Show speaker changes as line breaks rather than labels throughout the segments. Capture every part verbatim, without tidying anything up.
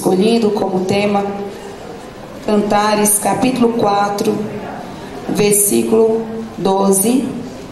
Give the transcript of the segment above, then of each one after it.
escolhido como tema Cantares, capítulo quatro, versículo doze.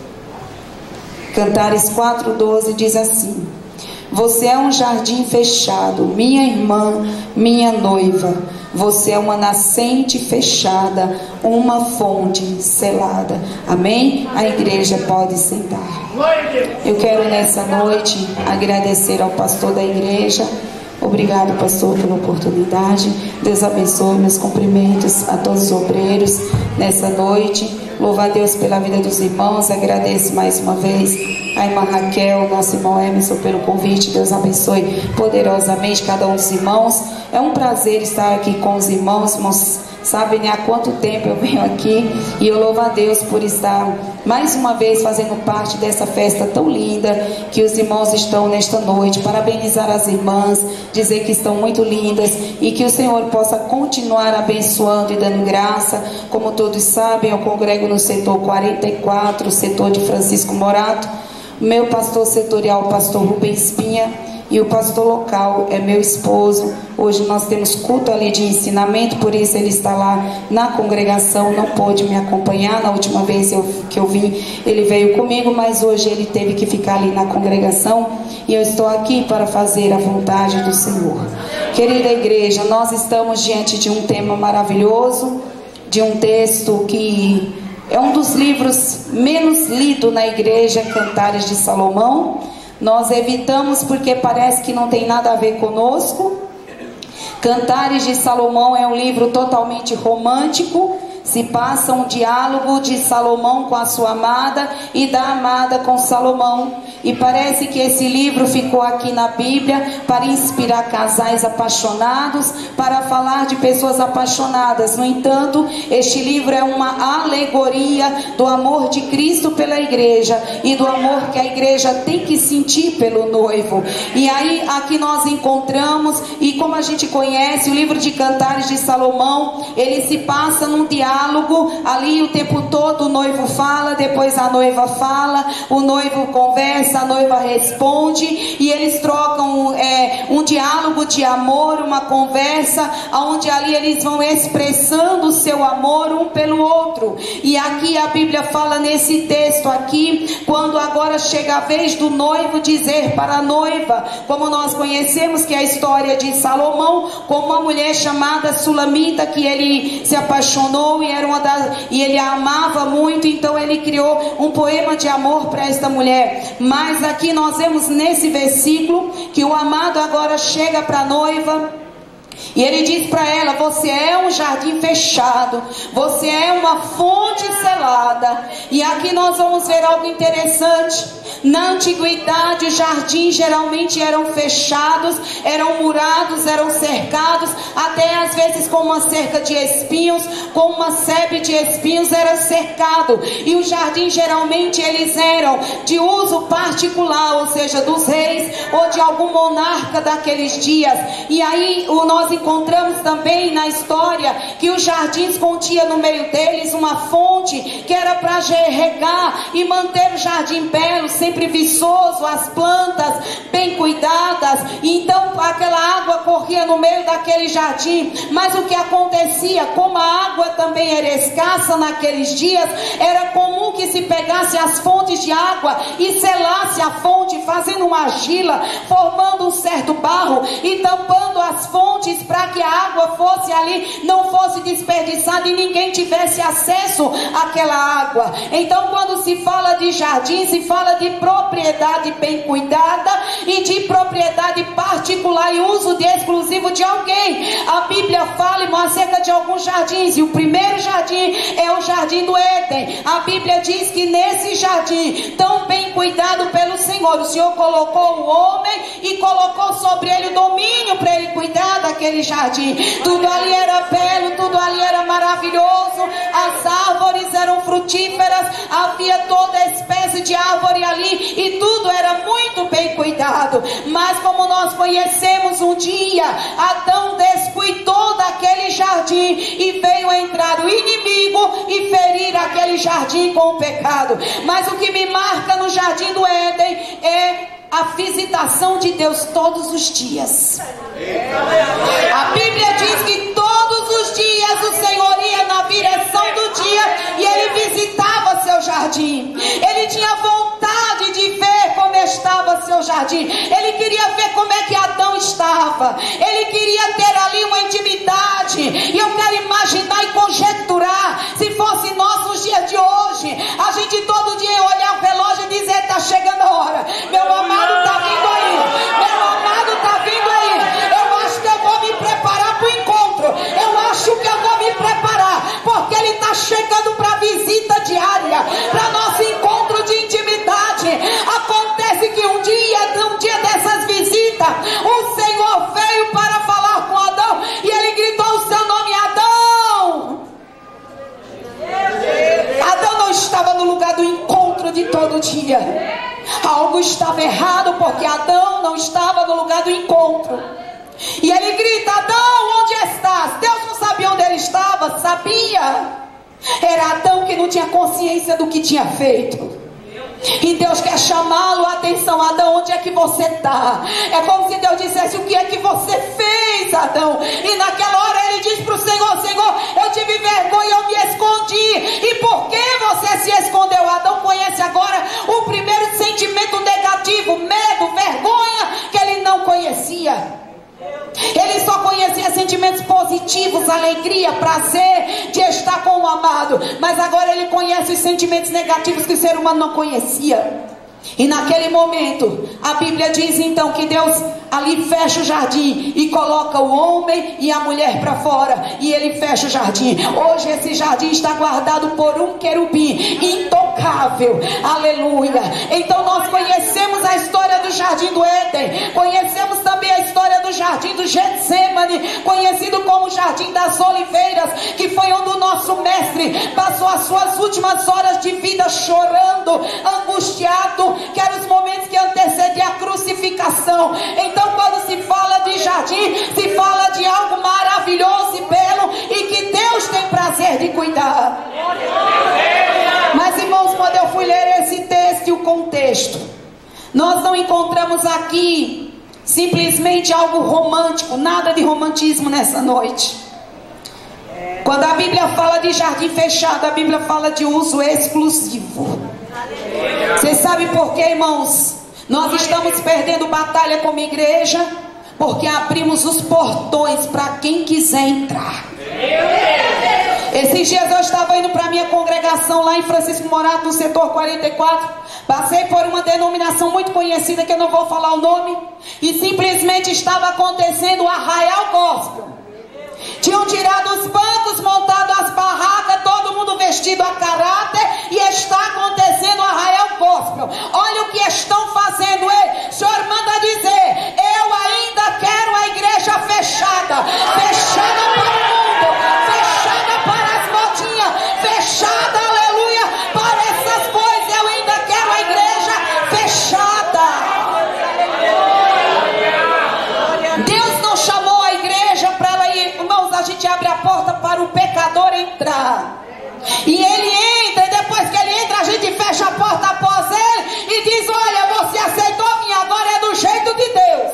Cantares quatro, doze diz assim: você é um jardim fechado, minha irmã, minha noiva. Você é uma nascente fechada, uma fonte selada. Amém? A igreja pode sentar. Eu quero nessa noite agradecer ao pastor da igreja. Obrigado, pastor, pela oportunidade. Deus abençoe, meus cumprimentos a todos os obreiros nessa noite. Louvo a Deus pela vida dos irmãos. Agradeço mais uma vez a irmã Raquel, nosso irmão Emerson, pelo convite. Deus abençoe poderosamente cada um dos irmãos. É um prazer estar aqui com os irmãos. Irmãos, sabem, né, há quanto tempo eu venho aqui, e eu louvo a Deus por estar mais uma vez fazendo parte dessa festa tão linda que os irmãos estão nesta noite. Parabenizar as irmãs, dizer que estão muito lindas e que o Senhor possa continuar abençoando e dando graça. Como todos sabem, eu congrego no setor quarenta e quatro, setor de Francisco Morato. Meu pastor setorial, o pastor Rubens Espinha, e o pastor local é meu esposo. Hoje nós temos culto ali de ensinamento, por isso ele está lá na congregação, não pôde me acompanhar. Na última vez eu, que eu vim, ele veio comigo, mas hoje ele teve que ficar ali na congregação, e eu estou aqui para fazer a vontade do Senhor. Querida igreja, nós estamos diante de um tema maravilhoso, de um texto que é um dos livros menos lidos na igreja, Cantares de Salomão. Nós evitamos porque parece que não tem nada a ver conosco. Cantares de Salomão é um livro totalmente romântico. Se passa um diálogo de Salomão com a sua amada e da amada com Salomão. E parece que esse livro ficou aqui na Bíblia para inspirar casais apaixonados, para falar de pessoas apaixonadas. No entanto, este livro é uma alegoria do amor de Cristo pela igreja e do amor que a igreja tem que sentir pelo noivo. E aí aqui nós encontramos, e como a gente conhece, o livro de Cantares de Salomão, ele se passa num diálogo. Ali o tempo todo o noivo fala, depois a noiva fala, o noivo conversa, a noiva responde, e eles trocam é, um diálogo de amor, uma conversa, onde ali eles vão expressando o seu amor um pelo outro. E aqui a Bíblia fala nesse texto aqui, quando agora chega a vez do noivo dizer para a noiva, como nós conhecemos que é a história de Salomão, com uma mulher chamada Sulamita, que ele se apaixonou e era uma das, e ele a amava muito, então ele criou um poema de amor para esta mulher. Mas aqui nós vemos nesse versículo que o amado agora chega para a noiva e ele diz para ela: você é um jardim fechado, você é uma fonte selada. E aqui nós vamos ver algo interessante. Na antiguidade, os jardins geralmente eram fechados, eram murados, eram cercados, até às vezes com uma cerca de espinhos, com uma sebe de espinhos era cercado. E os jardins geralmente eles eram de uso particular, ou seja, dos reis ou de algum monarca daqueles dias. E aí o nós encontramos também na história que os jardins continham no meio deles uma fonte que era para regar e manter o jardim belo, sempre viçoso, as plantas bem cuidadas. Então aquela água corria no meio daquele jardim. Mas o que acontecia, como a água também era escassa naqueles dias, era comum que se pegasse as fontes de água e selasse a fonte, fazendo uma argila, formando um certo barro e tampando as fontes para que a água fosse ali, não fosse desperdiçada e ninguém tivesse acesso àquela água. Então quando se fala de jardim, se fala de propriedade bem cuidada e de propriedade particular e uso de exclusivo de alguém. A Bíblia fala, irmão, acerca de alguns jardins, e o primeiro jardim é o jardim do Éden. A Bíblia diz que nesse jardim, tão bem cuidado pelo Senhor, o Senhor colocou o homem e colocou sobre ele o domínio para ele cuidar daquele jardim. Tudo ali era belo, tudo ali era maravilhoso, as árvores eram frutíferas, havia toda espécie de árvore ali e tudo era muito bem cuidado. Mas como nós conhecemos, um dia Adão descuidou daquele jardim e veio entrar o inimigo e ferir aquele jardim com o pecado. Mas o que me marca no jardim do Éden é a visitação de Deus todos os dias. A jardim. Ele queria ver como é que Adão estava. Ele queria ter ali uma intimidade. E eu quero imaginar e conjecturar, se fosse nós nos dias de hoje, a gente todo dia olhar o relógio e dizer: está chegando a hora, meu amado está vindo aí, meu amado está vindo aí. Eu acho que eu vou me preparar para o encontro. Eu acho que eu vou me preparar, porque ele está chegando para visita diária, para nosso encontro de intimidade. Acontece que um dia, um dia dessas visitas, o Senhor veio para falar com Adão e ele gritou o seu nome: Adão. Adão não estava no lugar do encontro de todo dia. Algo estava errado, porque Adão não estava no lugar do encontro. E ele grita: Adão, onde estás? Deus não sabia onde ele estava? Sabia. Era Adão que não tinha consciência do que tinha feito. E Deus quer chamá-lo a atenção: Adão, onde é que você está? É como se Deus dissesse: o que é que você fez, Adão? E naquela hora ele diz para o Senhor: Senhor, eu tive vergonha, eu me escondi. E por que você se escondeu? Adão conhece agora o primeiro sentimento negativo, medo, vergonha, que ele não conhecia. Ele só conhecia sentimentos positivos, alegria, prazer de estar com o amado. Mas agora ele conhece os sentimentos negativos que o ser humano não conhecia. E naquele momento, a Bíblia diz então que Deus ali fecha o jardim e coloca o homem e a mulher para fora. E ele fecha o jardim. Hoje esse jardim está guardado por um querubim intocável. Aleluia. Então nós conhecemos a história do jardim do Éden. Conhecemos também a história do jardim do Getsemane, conhecido como o jardim das oliveiras, que foi onde o nosso mestre passou as suas últimas horas de vida chorando, angustiado, que eram os momentos que antecedem a crucificação. Então quando se fala de jardim, se fala de algo maravilhoso e belo, e que Deus tem prazer de cuidar. Mas irmãos, quando eu fui ler esse texto e o contexto, nós não encontramos aqui simplesmente algo romântico, nada de romantismo nessa noite. Quando a Bíblia fala de jardim fechado, a Bíblia fala de uso exclusivo. Você sabe por quê, irmãos? Nós estamos perdendo batalha como igreja porque abrimos os portões para quem quiser entrar. Esses dias eu estava indo para a minha congregação lá em Francisco Morato, no setor quarenta e quatro. Passei por uma denominação muito conhecida, que eu não vou falar o nome, e simplesmente estava acontecendo o Arraial Gospel. Tinham tirado os bancos, montado as barracas, todo mundo vestido a caráter, e está acontecendo o Arraial Gospel. Olha o que estão fazendo. Ei, o Senhor manda dizer: eu ainda quero a igreja fechada, fechada para o mundo, fechada para as modinhas, fechada, aleluia, para essas coisas. Eu ainda quero a igreja fechada. Deus não chamou a igreja para ela ir. Irmãos, a gente abre a porta para o pecador entrar, e ele entra, e depois que ele entra, a gente fecha a porta após ele e diz: olha, você aceitou vir, agora é do jeito de Deus.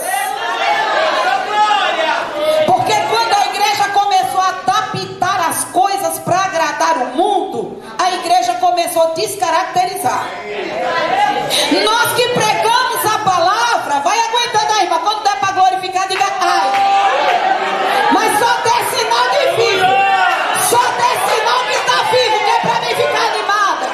Porque quando a igreja começou a adaptar as coisas para agradar o mundo, a igreja começou a descaracterizar. Nós que pregamos a palavra, vai aguentando aí, mas quando der para glorificar, diga ai. Mas só der sinal de vivo, só der sinal que está vivo, que é para mim ficar animada.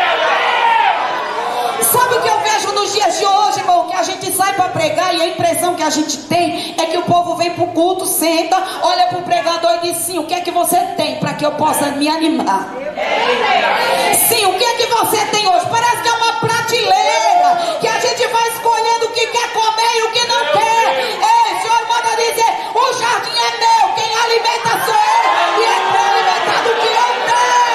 Sabe o que eu vejo nos dias de hoje, irmão? Que a gente sai para pregar e a impressão que a gente tem é que o povo vem para o culto, senta, olha para o pregador e diz: sim, o que é que você tem para que eu possa me animar? Sim, o que é que você tem hoje? Parece que é uma prateleira, que a gente vai escolhendo o que quer comer e o que não quer. Ei, o Senhor manda dizer: o jardim é meu, quem alimenta sou eu, e é para alimentar do que eu tenho.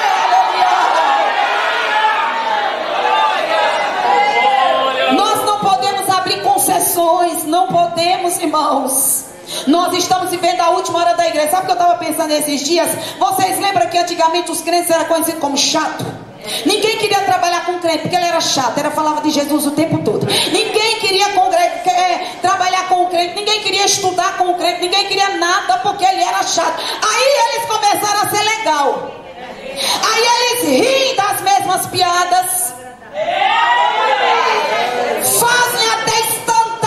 Nós não podemos abrir concessões, não podemos, irmãos. Nós estamos vivendo a última hora da igreja. Sabe o que eu estava pensando esses dias? Vocês lembram que antigamente os crentes eram conhecidos como chato? Ninguém queria trabalhar com crente porque ele era chato, ele falava de Jesus o tempo todo. Ninguém queria congre... é, trabalhar com o crente, ninguém queria estudar com o crente, ninguém queria nada porque ele era chato. Aí eles começaram a ser legal. Aí eles riem das mesmas piadas, fazem até stand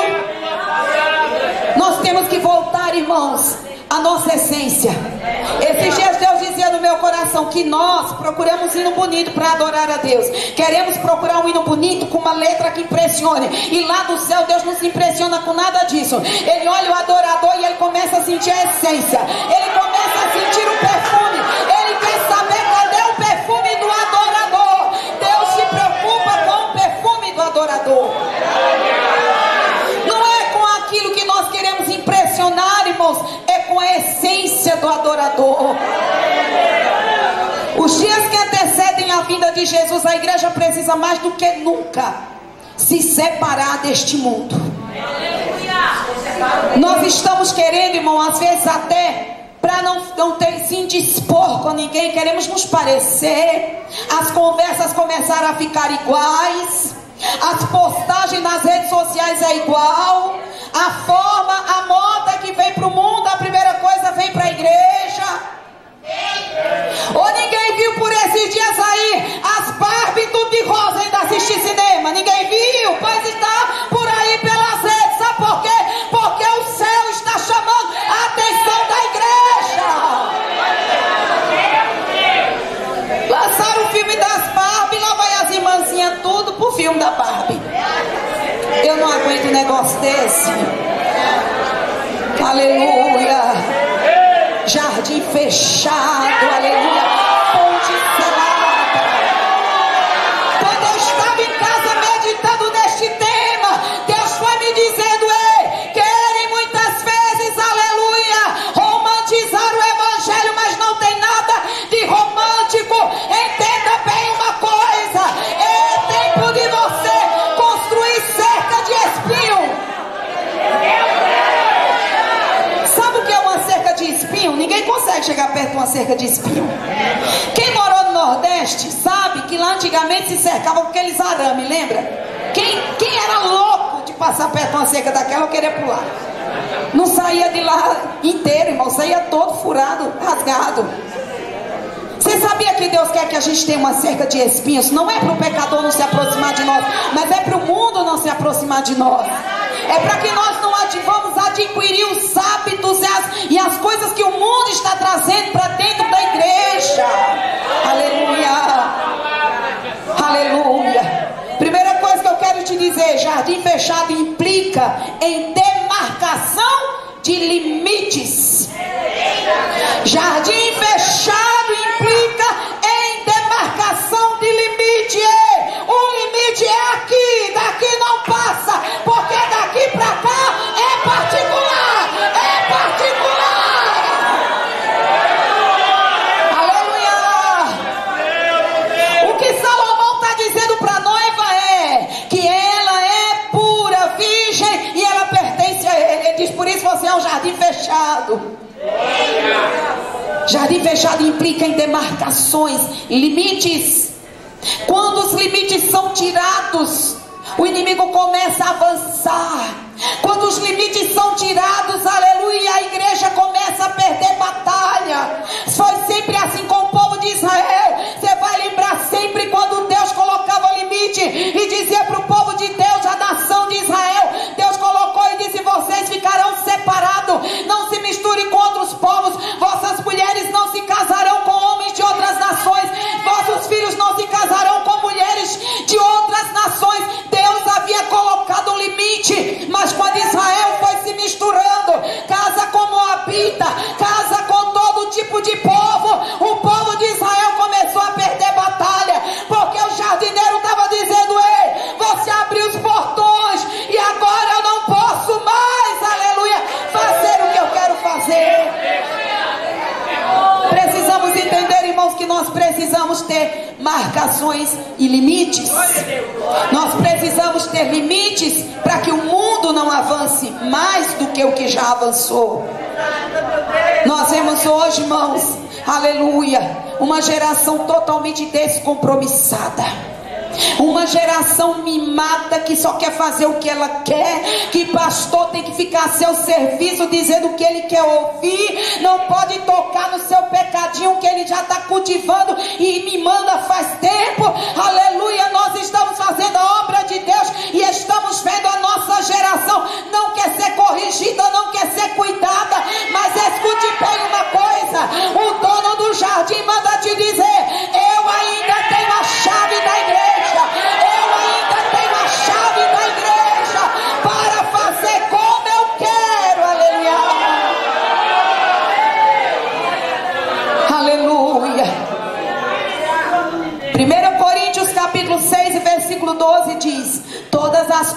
Nós temos que voltar, irmãos, à nossa essência. Esses dias Deus dizia no meu coração que nós procuramos hino bonito para adorar a Deus. Queremos procurar um hino bonito com uma letra que impressione. E lá do céu Deus não se impressiona com nada disso. Ele olha o adorador e ele começa a sentir a essência. Ele começa a sentir o perfume. Ele quer saber cadê o perfume do adorador. Deus se preocupa com o perfume do adorador. Não é com aquilo que nós queremos impressionar, irmãos. É com a essência do adorador. Os dias que antecedem a vinda de Jesus, a igreja precisa mais do que nunca se separar deste mundo. Nós estamos querendo, irmão, às vezes até para não, não ter se indispor com ninguém, queremos nos parecer. As conversas começaram a ficar iguais. As postagens nas redes sociais é igual. A forma, a moda que vem para o mundo, a primeira coisa vem para a igreja. Ou ninguém viu por esses dias aí as Barbie tudo de rosa ainda assistir cinema? Ninguém viu? Pois está por aí pelas redes. Sabe por quê? Porque o céu está chamando a atenção da igreja. Lançaram o filme das Barbie, lá vai as irmãzinhas tudo pro filme da Barbie. Eu não aguento um negócio desse. Aleluia. Jardim fechado, aleluia. Ponte selada. Quando eu estava em casa meditando neste tema, Deus foi me dizendo: ei, querem muitas vezes, aleluia, romantizar o evangelho, mas não tem nada de romântico. Entenda bem uma coisa: é tempo de você construir cerca de espinho. Sabe o que é uma cerca de espinho? Ninguém consegue chegar perto de uma cerca de espinho. Quem morou no Nordeste sabe que lá antigamente se cercava com aqueles arames, lembra? Quem, quem era louco de passar perto de uma cerca daquela, eu queria pular. Não saía de lá inteiro, irmão, saía todo furado, rasgado. Você sabia que Deus quer que a gente tenha uma cerca de espinhos? Não é para o pecador não se aproximar de nós, mas é para o mundo não se aproximar de nós. É para que nós não vamos adquirir os hábitos e as, e as coisas que o mundo está trazendo para dentro da igreja. Aleluia. Aleluia. Primeira coisa que eu quero te dizer: jardim fechado implica em demarcação de limites. Jardim fechado implica em demarcação de limite. O limite é aqui, daqui não passa, porque daqui para cá é particular, é particular. Aleluia. O que Salomão está dizendo para a noiva é que ela é pura, virgem, e ela pertence a ele. Ele diz: por isso você é um jardim fechado. Jardim fechado implica em demarcações, limites. Quando os limites são tirados, o inimigo começa a avançar. Quando os limites são tirados, aleluia, a igreja começa a perder batalha. Foi sempre assim com o povo de Israel. Você vai lembrar sempre quando Deus colocava limite e dizia para o povo de Deus, a nação de Israel, Deus colocou e disse: vocês ficarão separados, não se misturem com outros povos, vossas mulheres não se casarão com homens de outras nações, vossos filhos não se casarão com mulheres de outras nações. Deus havia colocado um limite, mas quando Israel foi se misturando, casa com Moabita, casa com todo tipo de povo, o povo de Israel começou a perder batalha, porque o jardineiro estava dizendo: ei, você abriu os portões e agora eu não posso mais, aleluia, fazer o que eu quero fazer. Precisamos entender, irmãos, que nós precisamos ter marcações e limites. Nós precisamos ter limites para que o mundo não avance mais do que o que já avançou. Nós vemos hoje, irmãos, aleluia, uma geração totalmente descompromissada. Uma geração mimada que só quer fazer o que ela quer, que pastor tem que ficar a seu serviço dizendo o que ele quer ouvir, não pode tocar no seu pecadinho que ele já está cultivando e me manda faz tempo. Aleluia, nós estamos fazendo a obra de Deus e estamos vendo a nossa geração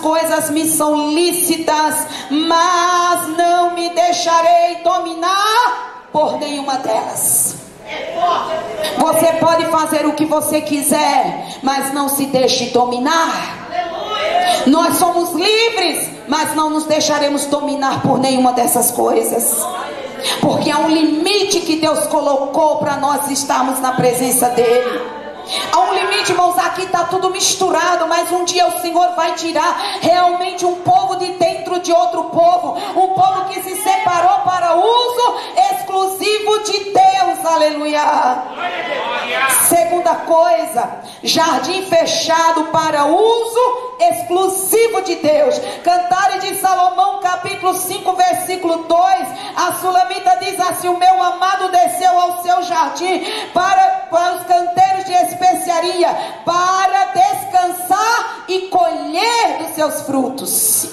coisas me são lícitas, mas não me deixarei dominar por nenhuma delas. Você pode fazer o que você quiser, mas não se deixe dominar. Nós somos livres, mas não nos deixaremos dominar por nenhuma dessas coisas, porque há um limite que Deus colocou para nós estarmos na presença dele. Há um limite, irmãos. Aqui está tudo misturado, mas um dia o Senhor vai tirar realmente um povo de dentro de outro povo, um povo que se separou para uso exclusivo de Deus. Aleluia. Segunda coisa, jardim fechado para uso exclusivo de Deus. Cantares de Salomão, capítulo cinco, versículo dois. A Sulamita diz assim: o meu amado desceu ao seu jardim para, para os canteiros de especiaria, para descansar e colher dos seus frutos.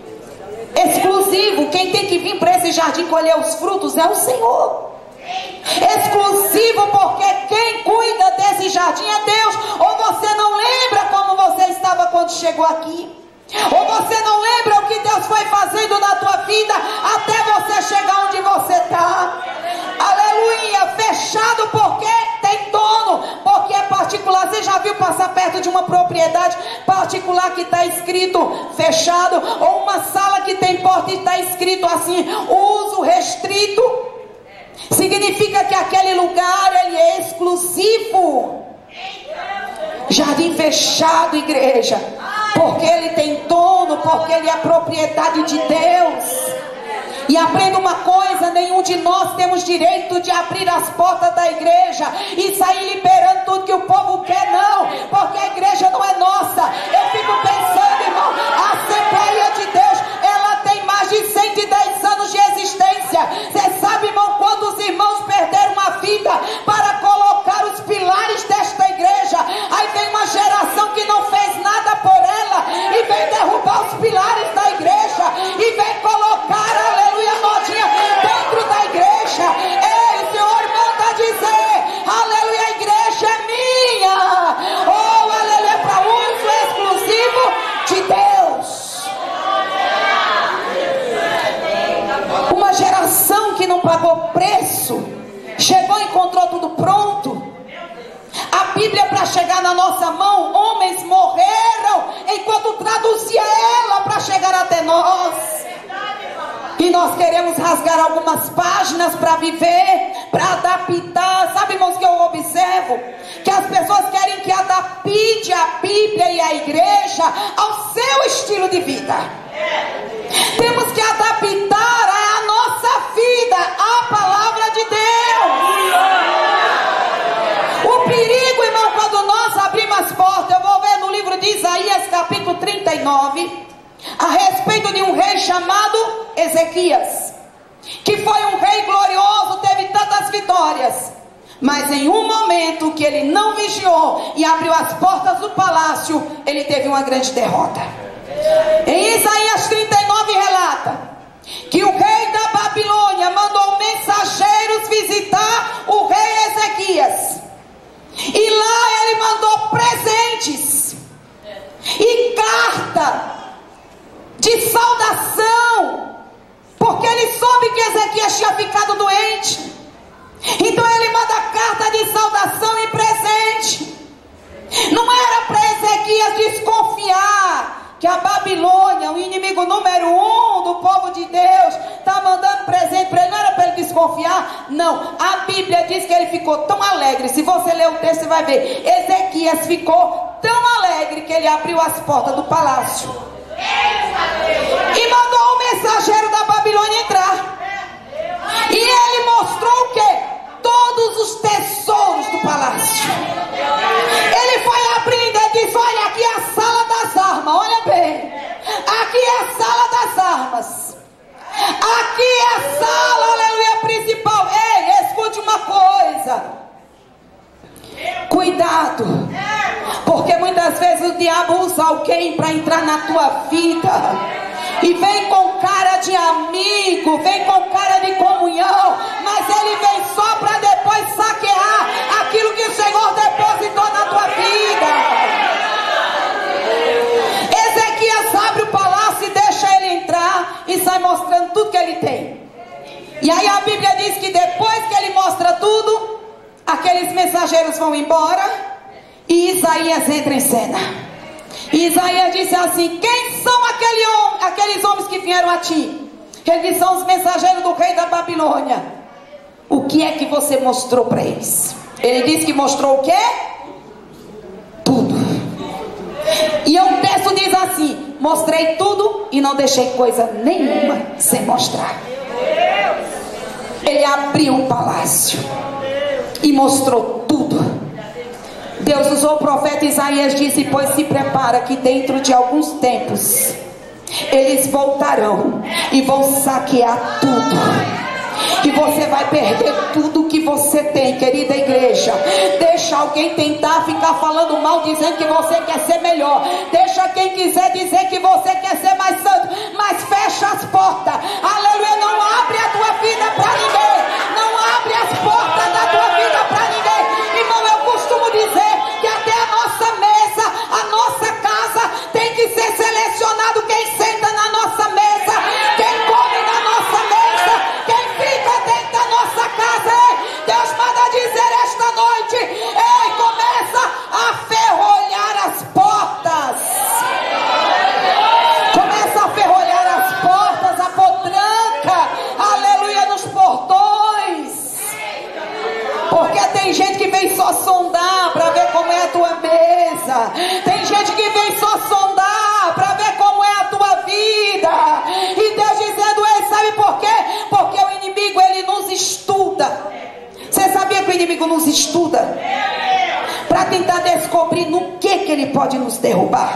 Exclusivo. Quem tem que vir para esse jardim colher os frutos é o Senhor. Exclusivo, porque quem cuida desse jardim é Deus. Ou você não lembra como você estava quando chegou aqui? Ou você não lembra o que Deus foi fazendo na tua vida até você chegar onde você está? Aleluia. Fechado porque tem dono, porque é particular. Você já viu passar perto de uma propriedade particular que está escrito fechado? Ou uma sala que tem porta e está escrito assim, uso restrito? Significa que aquele lugar ele é exclusivo. Jardim fechado, igreja, porque ele tem dono, porque ele é propriedade de Deus. E aprenda uma coisa: nenhum de nós temos direito de abrir as portas da igreja e sair liberando tudo que o povo quer, não, porque a igreja não é nossa. Eu fico pensando, irmão, a Assembleia de Deus, ela tem mais de cento e dez anos de existência. Você sabe, irmão, quantos irmãos perderam a vida para colocar os pilares desta igreja? Aí vem uma geração que não fez nada por ela e vem derrubar os pilares da igreja e vem colocar, aleluia, modinha dentro da igreja. Ei, o Senhor manda dizer, aleluia, a igreja é minha. Oh, aleluia, para uso exclusivo de Deus. Uma geração que não pagou preço, chegou e encontrou tudo pronto. A Bíblia, para chegar na nossa mão, homens morreram enquanto traduzia ela para chegar até nós. E nós queremos rasgar algumas páginas para viver, para adaptar. Sabe, irmãos, que eu observo? Que as pessoas querem que adapte a Bíblia e a igreja ao seu estilo de vida. Temos que adaptar a nossa vida à palavra de Deus. O perigo, irmão, quando nós abrimos as portas, eu vou ver no livro de Isaías, capítulo trinta e nove, a respeito de um rei chamado Ezequias, que foi um rei glorioso, teve tantas vitórias, mas em um momento que ele não vigiou e abriu as portas do palácio, ele teve uma grande derrota. Em Isaías trinta e nove relata que o rei da Babilônia mandou mensageiros visitar o rei Ezequias, e lá ele mandou presentes e carta de saudação, porque ele soube que Ezequias tinha ficado doente. Então ele manda carta de saudação e presente. Não era para Ezequias desconfiar que a Babilônia, o inimigo número um do povo de Deus, está mandando presente para ele. Não era para ele desconfiar, não. A Bíblia diz que ele ficou tão alegre. Se você ler o texto, você vai ver. Ezequias ficou tão alegre que ele abriu as portas do palácio e mandou o mensageiro da Babilônia entrar. E ele mostrou o que? Todos os tesouros do palácio. Ele foi abrindo e disse: olha, aqui é a sala das armas. Olha bem, aqui é a sala das armas. Aqui é a sala, aleluia, principal. Ei, escute uma coisa. Cuidado, porque muitas vezes o diabo usa alguém para entrar na tua vida e vem com cara de amigo, vem com cara de comunhão, mas ele vem só para depois saquear aquilo que o Senhor depositou na tua vida. Ezequias abre o ele tem. E aí a Bíblia diz que depois que ele mostra tudo, aqueles mensageiros vão embora e Isaías entra em cena. E Isaías disse assim: quem são aquele hom aqueles homens que vieram a ti? Ele disse: são os mensageiros do rei da Babilônia. O que é que você mostrou para eles? Ele disse que mostrou o quê? Tudo. E o texto diz assim: mostrei tudo e não deixei coisa nenhuma sem mostrar. Ele abriu o palácio e mostrou tudo. Deus usou o profeta Isaías, disse: pois se prepara que dentro de alguns tempos eles voltarão e vão saquear tudo. E você vai perder tudo que você tem, querida igreja. Deixa alguém tentar ficar falando mal, dizendo que você quer ser melhor. Deixa quem quiser dizer que você quer ser mais santo, mas fecha as portas. Aleluia, não abre a tua vida para ninguém. Não abre as portas da tua vida para ninguém. Irmão, eu costumo dizer que até a nossa mesa, a nossa casa, tem que ser selecionado quem senta na nossa mesa, quem come na nossa mesa, quem fica dentro da nossa casa. Ei, Deus manda dizer esta noite: ei, começa a ferrolhar as portas. Começa a ferrolhar as portas, a potranca, aleluia, nos portões. Porque tem gente que vem só sondar para ver como é a tua mesa. Tem gente que vem só sondar para ver como é a tua vida. E Deus dizendo: ei, sabe por quê? Porque o inimigo, ele nos estuda. Você sabia que o inimigo nos estuda? Para tentar descobrir no que que ele pode nos derrubar.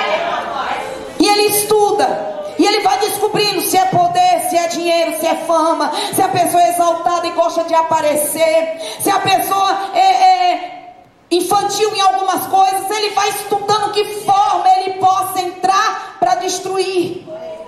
E ele estuda. E ele vai descobrindo se é poder, se é dinheiro, se é fama, se a pessoa é exaltada e gosta de aparecer, se a pessoa é, é infantil em algumas coisas. Ele vai estudando que forma ele possa entrar para destruir.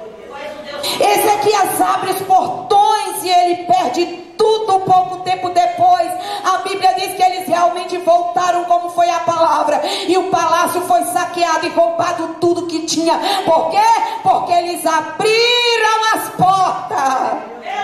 Ezequias abre os portões e ele perde tudo. Pouco tempo depois, a Bíblia diz que eles realmente voltaram como foi a palavra, e o palácio foi saqueado e roubado tudo que tinha. Por quê? Porque eles abriram as portas.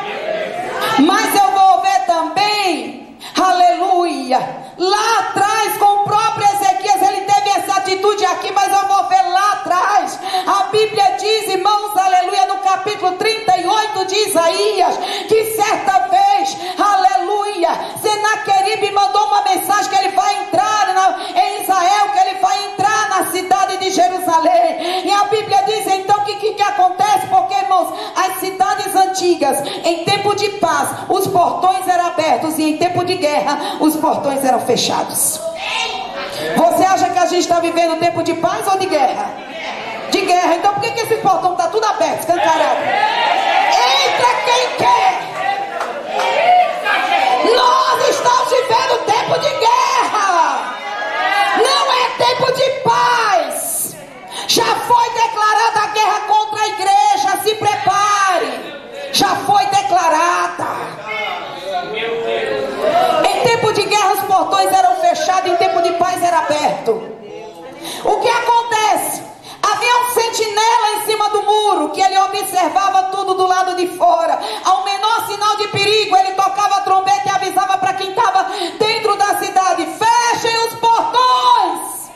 Mas eu vou ver também, aleluia, lá atrás com o próprio Ezequias, ele teve essa atitude aqui, mas eu vou ver lá atrás. A Bíblia diz, irmãos, aleluia, no capítulo trinta e oito de Isaías, que certa vez, aleluia, Senaqueribe mandou uma mensagem que ele vai entrar na, em Israel, que ele vai entrar na cidade de Jerusalém. E a Bíblia diz então que o que, que acontece? Porque, irmãos, as cidades antigas, em tempo de paz, os portões eram abertos, e em tempo de guerra, os portões eram fechados. Você acha que a gente está vivendo tempo de paz ou de guerra? De guerra. Então por que, que esse portão está tudo aberto, escancarado? Entra quem quer. Nós estamos vivendo tempo de guerra. Não é tempo de paz. Já foi declarada a guerra contra a igreja. Se prepare. Já foi declarada. Em tempo de guerra os portões eram fechados, em tempo de paz era aberto. O que acontece? Havia um sentinela em cima do muro, que ele observava tudo do lado de fora. Ao menor sinal de perigo, ele tocava a trombeta e avisava para quem estava dentro da cidade: fechem os portões.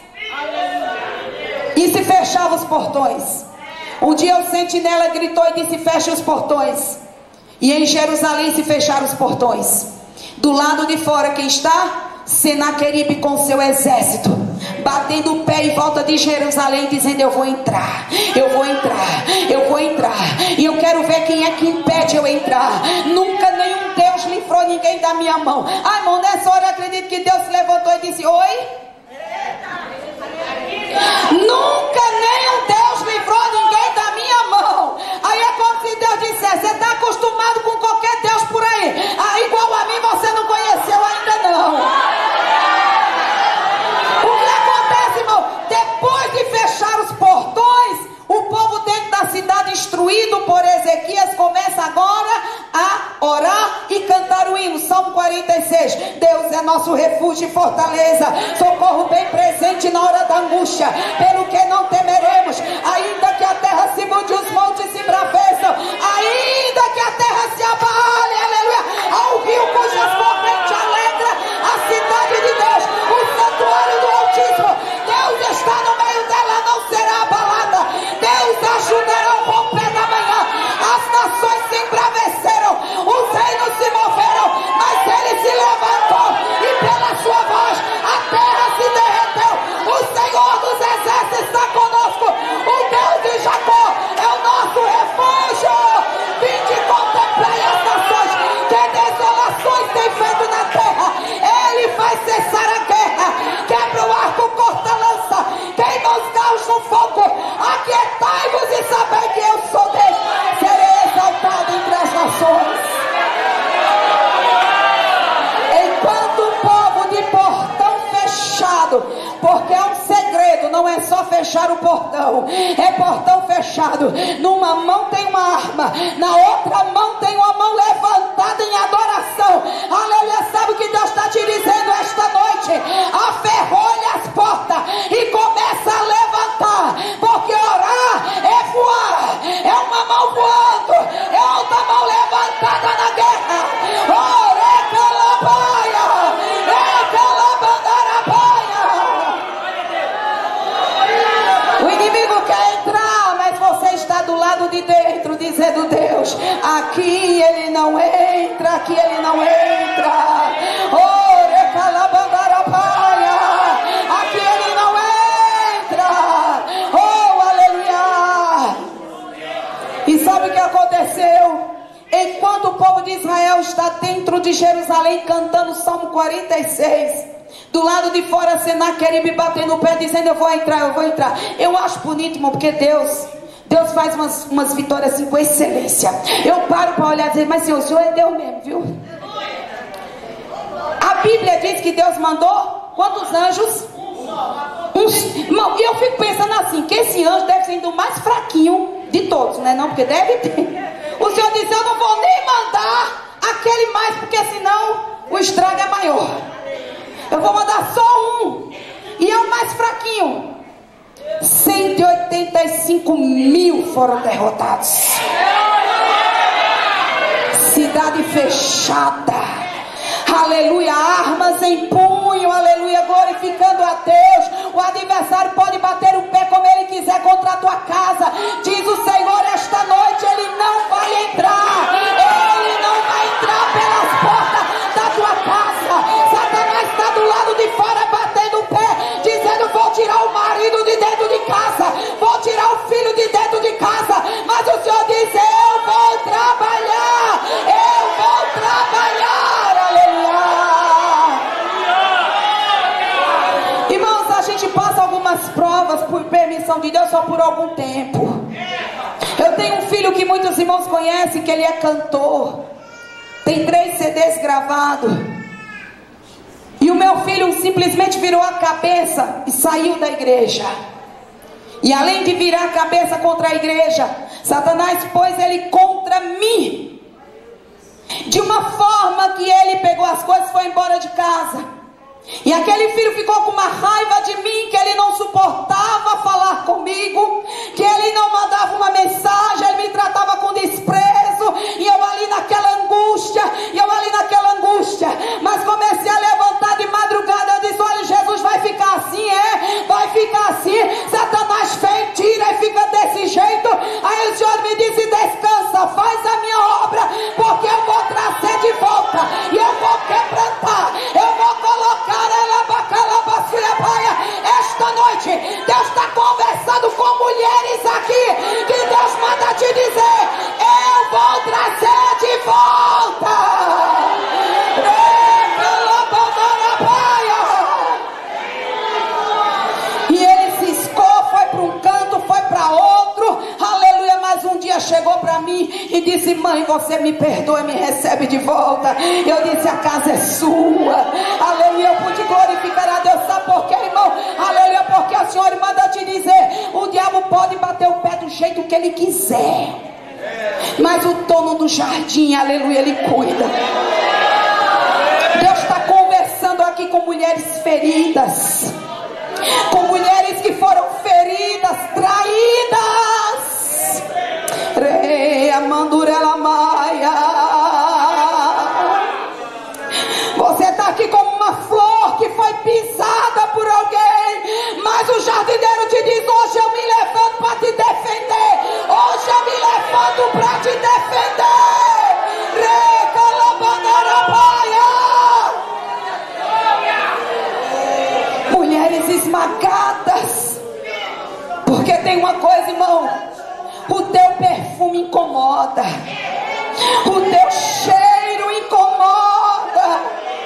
E se fechava os portões. Um dia o sentinela gritou e disse: fechem os portões. E em Jerusalém se fecharam os portões. Do lado de fora quem está? Senaqueribe com seu exército, batendo o pé em volta de Jerusalém, dizendo: eu vou entrar, eu vou entrar, eu vou entrar. E eu quero ver quem é que impede eu entrar. Nunca nenhum Deus livrou ninguém da minha mão. Ai, irmão, nessa hora eu acredito que Deus se levantou e disse: oi? Nunca nenhum Deus livrou ninguém da minha mão. Aí é como se Deus dissesse: você está acostumado com qualquer Deus por aí, ah, igual a mim você não conheceu ainda não. O que acontece, irmão? Depois de fechar os portões, o povo dentro da cidade, instruído por Ezequias, começa agora a orar e cantar o hino. Salmo quarenta e seis. Deus é nosso refúgio e fortaleza, socorro bem presente na hora da angústia. Pelo que não temeremos, ainda que a terra se mude, os montes se braveçam, ainda que a fechar o portão. É portão fechado. Numa mão tem uma arma, na outra mão tem uma mão levantada em adoração. Aleluia. Sabe o que Deus está te dizendo esta noite? Aferrolhe as portas e começa a levantar, porque orar é voar, é uma mão voando, é outra mão levantada na guerra. Ore calabaia, é calabandarabaia. O inimigo quer entrar, mas você está do lado de dentro dizendo: Deus, aqui ele não entra, aqui ele não entra. Ore calabandarabaia, aqui ele não entra. Oh, aleluia. E sabe o que aconteceu? Enquanto o povo de Israel está dentro de Jerusalém cantando o Salmo quarenta e seis, do lado de fora Senaqueribe batendo o pé dizendo: eu vou entrar, eu vou entrar. Eu acho bonito, irmão, porque Deus Deus faz umas, umas vitórias assim com excelência. Eu paro para olhar e dizer: mas Senhor, o Senhor é Deus mesmo, viu? A Bíblia diz que Deus mandou quantos anjos? Uns. Irmão, e eu fico pensando assim, que esse anjo deve ser o mais fraquinho de todos, né? Não, porque deve ter. O Senhor disse: eu não vou nem mandar aquele mais, porque senão o estrago é maior. Eu vou mandar só um, e é o mais fraquinho. cento e oitenta e cinco mil foram derrotados. Cidade fechada. Aleluia, armas em punho, aleluia, glorificando a Deus. O adversário pode bater o pé como ele quiser contra a tua casa. Diz o Senhor, esta noite ele não vai entrar. Ele não vai entrar pelas portas da tua casa. Satanás está do lado de fora batendo o pé, dizendo: vou tirar o marido de dentro de casa, vou tirar o filho de dentro de casa. Mas o Senhor diz: eu vou trabalhar, eu vou trabalhar. Irmãos, a gente passa algumas provas por permissão de Deus, só por algum tempo. Eu tenho um filho que muitos irmãos conhecem, que ele é cantor, tem três C Ds gravados. E o meu filho simplesmente virou a cabeça e saiu da igreja. E além de virar a cabeça contra a igreja, Satanás pôs ele contra mim, de uma forma que ele pegou as coisas e foi embora de casa. E aquele filho ficou com uma raiva de mim, que ele não suportava falar comigo, que ele não mandava uma mensagem, ele me tratava com desprezo, e eu ali naquela angústia, e eu ali naquela angústia, mas comecei a levantar de madrugada. Eu disse: olha, Jesus vai ficar assim, é, vai ficar assim. Satanás vem, tira e fica desse jeito. Aí o Senhor me disse: descansa, faz a minha obra, porque eu vou trazer de volta, e eu vou quebrantar, eu vou colocar ela bacalabacilha. Esta noite Deus está conversando com mulheres aqui, que Deus manda te dizer: eu vou trazer de volta. E ele ciscou, foi para um canto, foi para outro, aleluia. Mas um dia chegou para mim e disse: mãe, você me perdoa, me recebe de volta. Eu disse: a casa é sua, aleluia. Eu pude glorificar a Deus. Sabe por quê, irmão? Aleluia, porque o Senhor manda te dizer: o diabo pode bater o pé do jeito que ele quiser, mas o dono do jardim, aleluia, ele cuida. Deus está conversando aqui com mulheres feridas, com mulheres que foram feridas, traídas. Reia mandurela maia. Você está aqui como uma flor que foi pisada por alguém, mas o jardineiro te diz: hoje eu me levanto para te defender, hoje eu me levanto para te defender. Mulheres esmagadas, porque tem uma coisa, irmão: o teu perfume incomoda, o teu cheiro incomoda,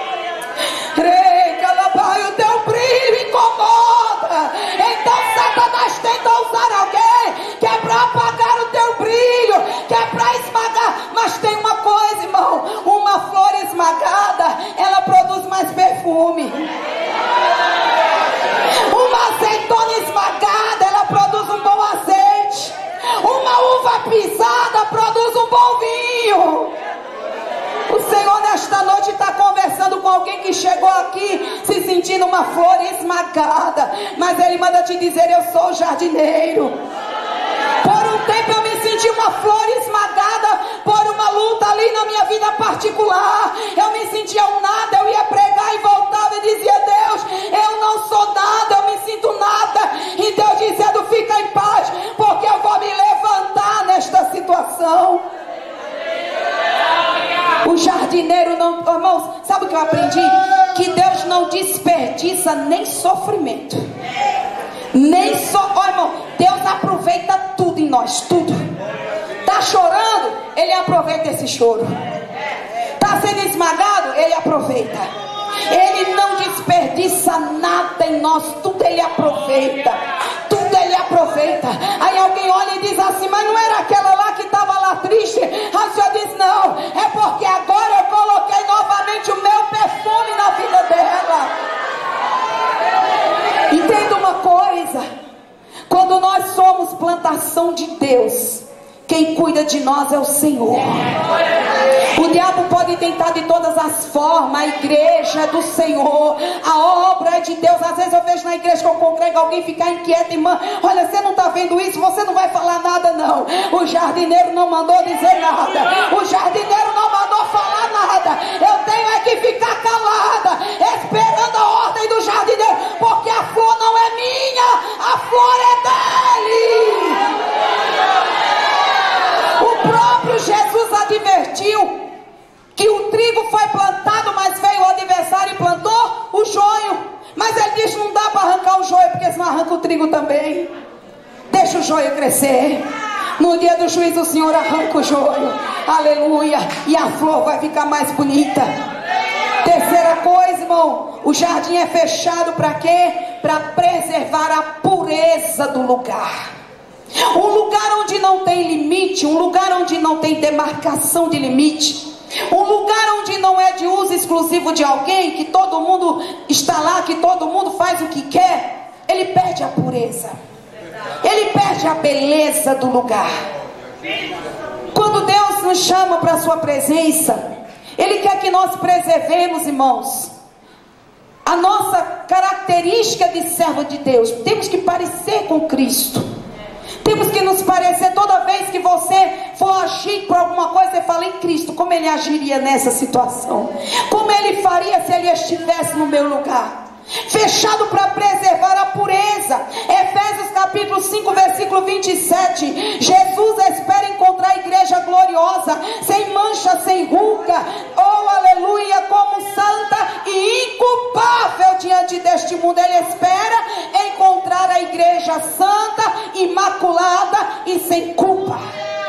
o teu brilho incomoda. Então Satanás tenta usar alguém que é para apagar o teu brilho, que é para esmagar. Mas tem uma coisa, irmão: uma flor esmagada, ela produz mais perfume. Uma azeitona esmagada, ela produz um bom vinho. O Senhor nesta noite está conversando com alguém que chegou aqui se sentindo uma flor esmagada, mas Ele manda te dizer: eu sou o jardineiro. Por um tempo eu me senti uma flor esmagada por uma luta ali na minha vida particular. Eu me sentia um nada, eu ia pregar e voltava e dizia: Deus, eu não sou nada, eu me sinto nada. E Deus dizendo: fica em paz, porque eu vou me levantar nesta situação. O jardineiro não, irmãos, sabe o que eu aprendi? Que Deus não desperdiça nem sofrimento, nem só, ó, irmão, Deus aproveita tudo em nós, tudo. Tá chorando, Ele aproveita esse choro. Tá sendo esmagado, Ele aproveita. Ele não desperdiça nada em nós, tudo Ele aproveita, tudo Ele aproveita. Aí alguém olha e diz assim: mas não era aquela lá que estava lá triste? A senhora diz: não, é porque agora eu coloquei novamente o meu perfume na vida dela. Entenda uma coisa: quando nós somos plantação de Deus, quem cuida de nós é o Senhor. O diabo pode tentar de todas as formas. A igreja é do Senhor, a obra é de Deus. Às vezes eu vejo na igreja que eu congrego alguém ficar inquieto: irmã, olha, você não está vendo isso, você não vai falar nada não. O jardineiro não mandou dizer nada, o jardineiro não mandou falar nada. Eu tenho é que ficar calada, esperando a ordem do jardineiro, porque a flor não é minha, a flor é dele. O próprio Jesus advertiu que o trigo foi plantado, mas veio o adversário e plantou o joio. Mas ele disse: não dá para arrancar o joio, porque senão arranca o trigo também. Deixa o joio crescer. No dia do juízo o Senhor arranca o joio, aleluia, e a flor vai ficar mais bonita. Terceira coisa, irmão, o jardim é fechado para quê? Para preservar a pureza do lugar. Um lugar onde não tem limite, um lugar onde não tem demarcação de limite, um lugar onde não é de uso exclusivo de alguém, que todo mundo está lá, que todo mundo faz o que quer, ele perde a pureza, ele perde a beleza do lugar. Quando Deus nos chama para a sua presença, Ele quer que nós preservemos, irmãos, a nossa característica de servo de Deus. Temos que parecer com Cristo. Temos que nos parecer. Toda vez que você for agir por alguma coisa, você fala: em Cristo, como Ele agiria nessa situação? Como Ele faria se Ele estivesse no meu lugar? Fechado para preservar a pureza. Efésios capítulo cinco, versículo vinte e sete. Jesus espera encontrar a igreja gloriosa, sem mancha, sem ruga, oh aleluia, como santa e inculpável diante deste mundo. Ele espera encontrar a igreja santa, imaculada e sem culpa.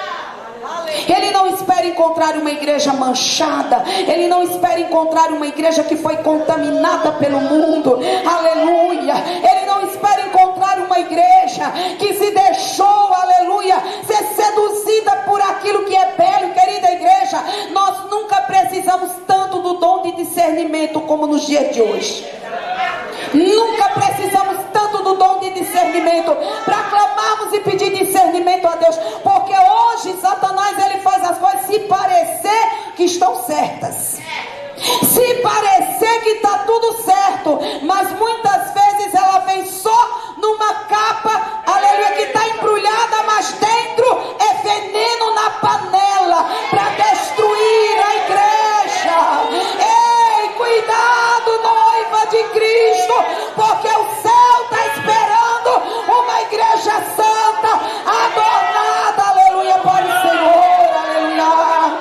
Ele não espera encontrar uma igreja manchada. Ele não espera encontrar uma igreja que foi contaminada pelo mundo, aleluia. Ele não espera encontrar uma igreja que se deixou, aleluia, ser seduzida por aquilo que é belo. Querida igreja, nós nunca precisamos tanto do dom de discernimento como nos dias de hoje. Nunca precisamos tanto do dom de discernimento para clamarmos e pedir discernimento a Deus, porque hoje Satanás, ele faz as coisas se parecer que estão certas, se parecer que está tudo certo, mas muitas vezes ela vem só numa capa, aleluia, que está embrulhada, mas dentro é veneno na panela para destruir a igreja. Ei, cuidado, noiva de Cristo, porque o céu está esperando uma igreja santa, adornada, aleluia, para o Senhor, aleluia.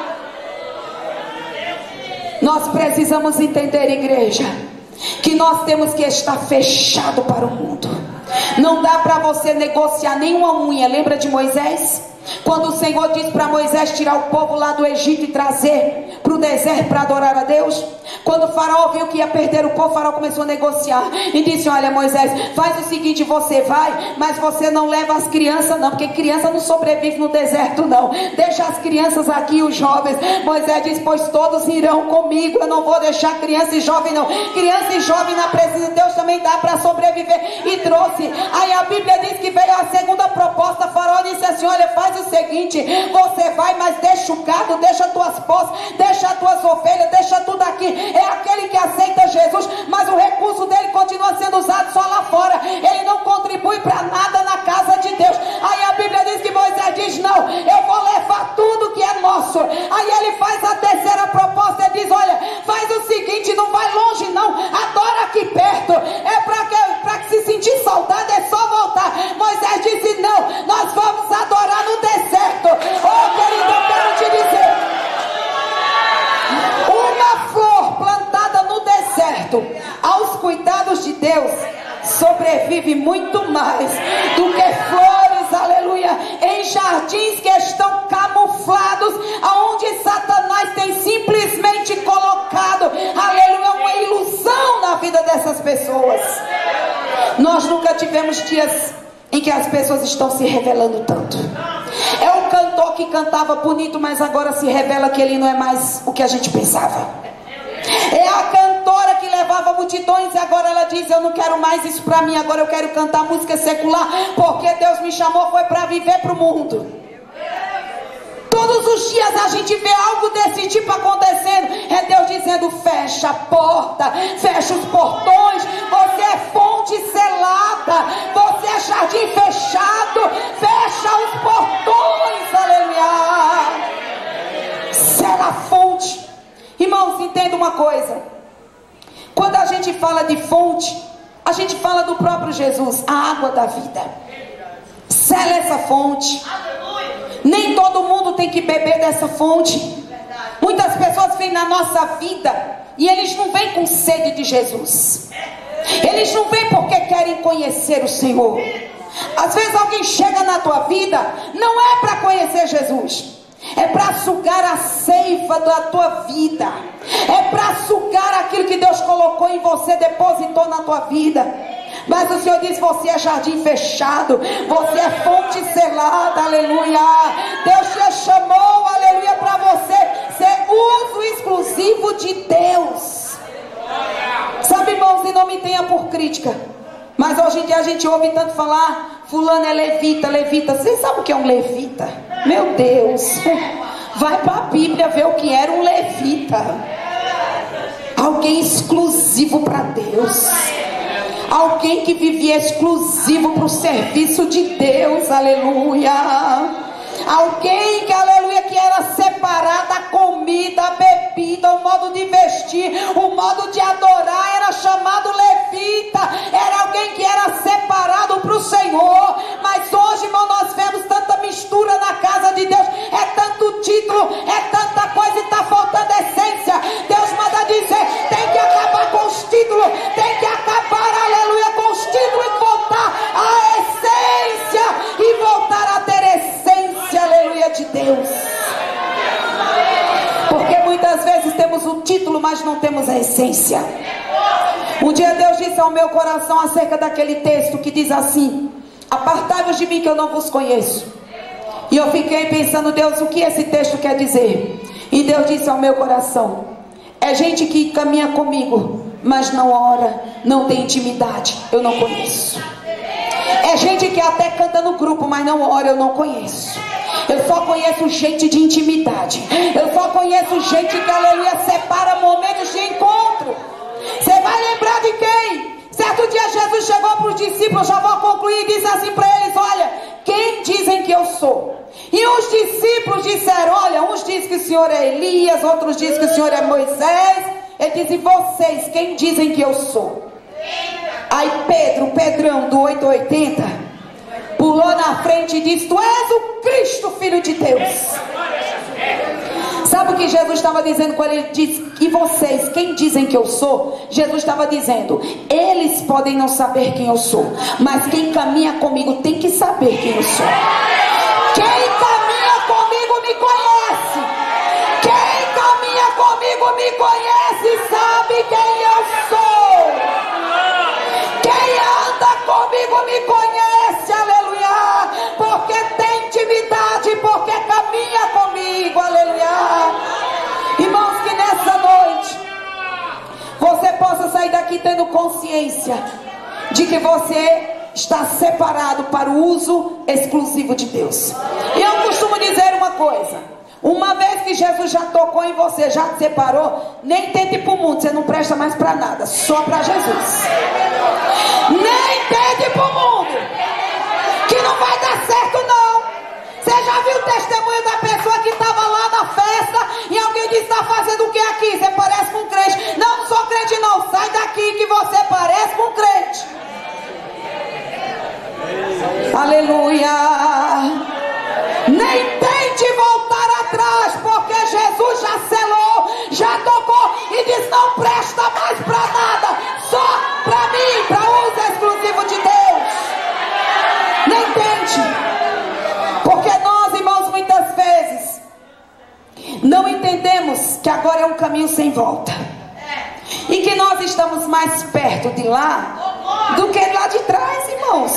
Nós precisamos entender, igreja, que nós temos que estar fechado para o mundo. Não dá para você negociar nenhuma unha. Lembra de Moisés? Quando o Senhor disse para Moisés tirar o povo lá do Egito e trazer para o deserto para adorar a Deus, quando o faraó viu que ia perder o povo, o faraó começou a negociar e disse: olha, Moisés, faz o seguinte, você vai, mas você não leva as crianças não, porque criança não sobrevive no deserto não, deixa as crianças aqui, os jovens. Moisés disse: pois todos irão comigo, eu não vou deixar criança e jovem não. Criança e jovem na presença de Deus também dá para sobreviver. E trouxe. Aí a Bíblia diz que veio a segunda proposta. O faraó disse assim: olha, faz o seguinte: você vai, mas deixa o gado, deixa as tuas posses, deixa as tuas ovelhas, deixa tudo aqui. É aquele que aceita Jesus, mas o recurso dele continua sendo usado só lá fora. Ele não contribui para nada na casa de Deus. Aí a Bíblia diz que Moisés diz: não, eu vou levar tudo que é nosso. Aí ele faz a terceira proposta e diz: olha, faz o seguinte, não vai longe não, adora aqui perto. É para que, para que se sentir saudade é só voltar. Moisés disse: não, nós vamos adorar no deserto. Oh querido, eu quero te dizer, uma flor plantada no deserto, aos cuidados de Deus, sobrevive muito mais do que flores, aleluia, em jardins que estão camuflados, aonde Satanás tem simplesmente colocado, aleluia, uma ilusão na vida dessas pessoas. Nós nunca tivemos dias em que as pessoas estão se revelando tanto. É o cantor que cantava bonito, mas agora se revela que ele não é mais o que a gente pensava. É a cantora que levava multidões e agora ela diz: eu não quero mais isso para mim, agora eu quero cantar música secular, porque Deus me chamou foi para viver para o mundo. Todos os dias a gente vê algo desse tipo acontecendo. É Deus dizendo: fecha a porta, fecha os portões. Você é fonte selada, você é jardim fechado. Fecha os portões, aleluia. Sela a fonte. Irmãos, entenda uma coisa: quando a gente fala de fonte, a gente fala do próprio Jesus, a água da vida. Sela essa fonte. Nem todo mundo tem que beber dessa fonte. Muitas pessoas vêm na nossa vida e eles não vêm com sede de Jesus. Eles não vêm porque querem conhecer o Senhor. Às vezes alguém chega na tua vida, não é para conhecer Jesus, é para sugar a seiva da tua vida, é para sugar aquilo que Deus colocou em você, depositou na tua vida. Mas o Senhor diz: você é jardim fechado, você é fonte selada, aleluia. Deus te chamou, aleluia, para você ser uso exclusivo de Deus. Sabe, irmãos, e não me tenha por crítica, mas hoje em dia a gente ouve tanto falar: fulano é levita, levita. Você sabe o que é um levita? Meu Deus, vai para a Bíblia ver o que era um levita. Alguém exclusivo para Deus, alguém que vivia exclusivo para o serviço de Deus, aleluia. Alguém que, aleluia, que era separada a comida, a bebida, o modo de vestir, o modo de adorar, era chamado levita. Era alguém que era separado para o Senhor. Mas hoje, irmão, nós vemos tanta mistura na casa de Deus. É tanto título, é tanta coisa e está faltando essência. Deus manda dizer: tem que acabar com os títulos, tem que acabar, aleluia, com os títulos e voltar à essência e voltar a ter essência, aleluia, de Deus. Porque muitas vezes temos o título, mas não temos a essência. Um dia Deus disse ao meu coração acerca daquele texto que diz assim: apartai-vos de mim que eu não vos conheço. E eu fiquei pensando: Deus, o que esse texto quer dizer? E Deus disse ao meu coração: é gente que caminha comigo, mas não ora, não tem intimidade, eu não conheço. É gente que até canta no grupo, mas não ora, eu não conheço. Eu só conheço gente de intimidade. Eu só conheço gente que, aleluia, separa momentos de encontro. Você vai lembrar de quem? Certo dia Jesus chegou para os discípulos, já vou concluir, e disse assim para eles: olha, quem dizem que eu sou? E os discípulos disseram: olha, uns dizem que o Senhor é Elias, outros dizem que o Senhor é Moisés. Ele disse: e vocês, quem dizem que eu sou? Aí Pedro, Pedrão do oito oitenta, pulou na frente e disse: tu és o Cristo, Filho de Deus. Sabe o que Jesus estava dizendo quando ele disse: e vocês, quem dizem que eu sou? Jesus estava dizendo: eles podem não saber quem eu sou, mas quem caminha comigo tem que saber quem eu sou. Quem caminha comigo me conhece. Quem caminha comigo me conhece e sabe quem eu sou. Quem anda comigo me conhece, aleluia, porque tem intimidade, porque caminha comigo, aleluia. Irmãos, que nessa noite você possa sair daqui tendo consciência de que você está separado para o uso exclusivo de Deus. Eu coisa. Uma vez que Jesus já tocou em você, já te separou, nem tente ir para o mundo, você não presta mais para nada, só para Jesus. Nem tente ir para o mundo, que não vai dar certo não. Você já viu o testemunho da pessoa que estava lá na festa e alguém disse: está fazendo o que aqui? Você parece com um crente. Não, não sou crente não, sai daqui que você parece com um crente. Aleluia. Nem tente voltar atrás, porque Jesus já selou, já tocou e diz: não presta mais para nada, só para mim, para uso exclusivo de Deus. Nem tente, porque nós, irmãos, muitas vezes não entendemos que agora é um caminho sem volta e que nós estamos mais perto de lá do que lá de trás, irmãos.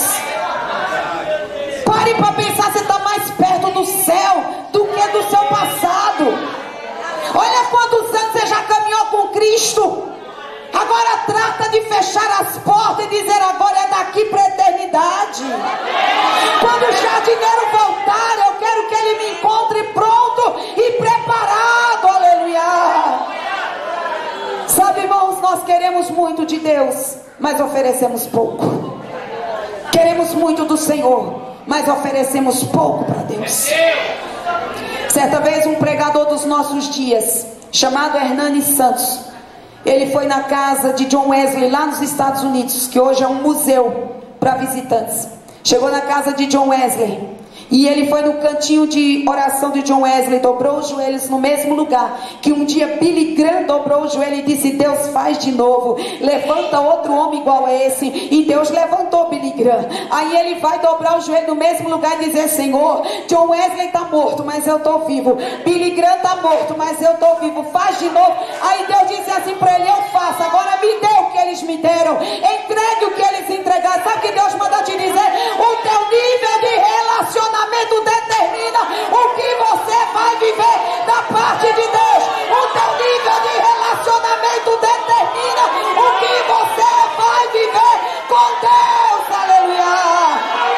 Pare para pensar, você está mais perto do céu do que do seu passado. Olha quantos anos você já caminhou com Cristo. Agora trata de fechar as portas e dizer: agora é daqui para a eternidade. Quando o jardineiro voltar, eu quero que ele me encontre pronto e preparado. Aleluia. Sabe, irmãos, nós queremos muito de Deus, mas oferecemos pouco. Queremos muito do Senhor, mas oferecemos pouco para Deus. Certa vez um pregador dos nossos dias, chamado Hernani Santos, ele foi na casa de John Wesley lá nos Estados Unidos, que hoje é um museu para visitantes. Chegou na casa de John Wesley e ele foi no cantinho de oração de John Wesley, dobrou os joelhos no mesmo lugar que um dia Billy Graham dobrou o joelho e disse: Deus, faz de novo, levanta outro homem igual a esse. E Deus levantou Billy Graham. Aí ele vai dobrar o joelho no mesmo lugar e dizer: Senhor, John Wesley está morto, mas eu estou vivo. Billy Graham está morto, mas eu estou vivo, faz de novo. Aí Deus disse assim para ele: eu faço, agora me dê o que eles me deram, entregue o que eles entregaram. Sabe o que Deus manda te dizer? O teu nível de relacionamento determina o que você vai viver da parte de Deus. O teu nível de relacionamento determina o que você vai viver com Deus. Aleluia.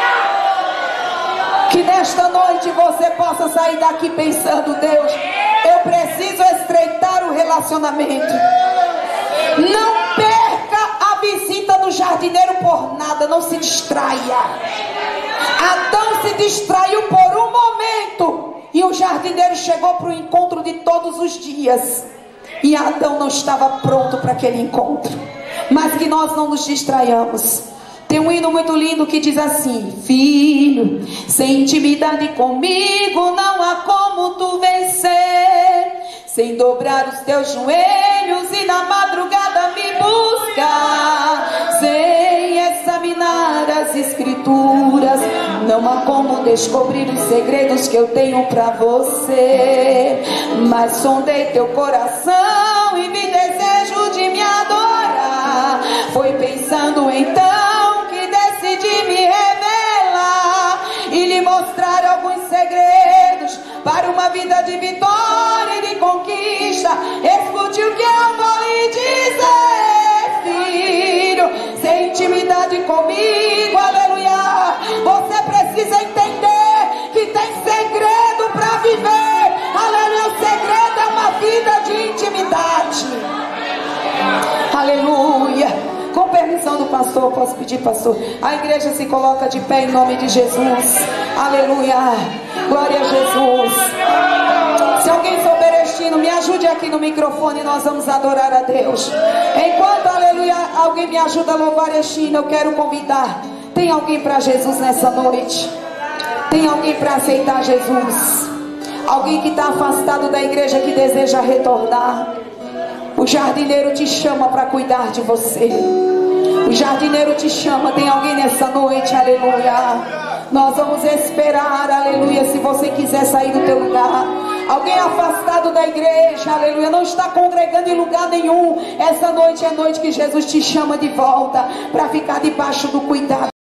Que nesta noite você possa sair daqui pensando: Deus, eu preciso estreitar o relacionamento. Não perca a visita do jardineiro por nada, não se distraia. Adão se distraiu por um momento e o jardineiro chegou para o encontro de todos os dias, e Adão não estava pronto para aquele encontro. Mas que nós não nos distraiamos. Tem um hino muito lindo que diz assim: filho, sem intimidade comigo não há como tu vencer, sem dobrar os teus joelhos e na madrugada me buscar, sem examinar as escrituras não há como descobrir os segredos que eu tenho pra você. Mas sondei teu coração e me desejo de me adorar. Foi pensando então que decidi me revelar e lhe mostrar alguns segredos para uma vida de vitória e de conquista. Escute o que eu vou lhe dizer, filho, sem intimidade comigo, aleluia. Você precisa entender que tem segredo para viver, aleluia. O segredo é uma vida de intimidade, aleluia. Com permissão do pastor, posso pedir, pastor? A igreja se coloca de pé em nome de Jesus. Aleluia. Glória a Jesus. Se alguém souber estino, me ajude aqui no microfone, nós vamos adorar a Deus. Enquanto, aleluia, alguém me ajuda a louvar estino, eu quero convidar. Tem alguém para Jesus nessa noite? Tem alguém para aceitar Jesus? Alguém que está afastado da igreja, que deseja retornar? O jardineiro te chama para cuidar de você. O jardineiro te chama. Tem alguém nessa noite? Aleluia. Nós vamos esperar, aleluia. Se você quiser sair do teu lugar, alguém afastado da igreja, aleluia, não está congregando em lugar nenhum, essa noite é a noite que Jesus te chama de volta para ficar debaixo do cuidado.